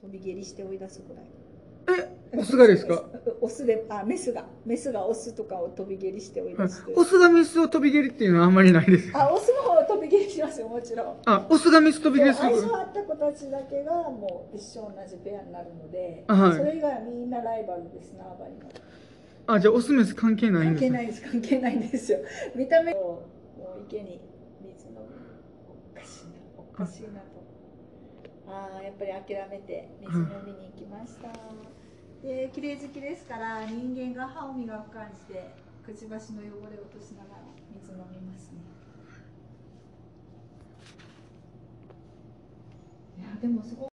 飛び蹴りして追い出すぐらい。 オスがですか？ オスで、メスがオスとかを飛び蹴りして追い出す。 オスがメスを飛び蹴りっていうのはあんまりないです。 オスの方は飛び蹴りしますよ、もちろん。 オスがメス飛び蹴りする。 相性あった子たちだけがもう一緒同じペアになるので、 はい、 それ以外はみんなライバルです、縄張りの。 じゃあオスメス関係ないんですか？ 関係ないんですよ。見た目もう池に水飲む、おかしいなと。やっぱり諦めて水飲みに行きました。で、綺麗好きですから人間が歯を磨く感じでくちばしの汚れを落としながら水飲みますね。いやでもすごい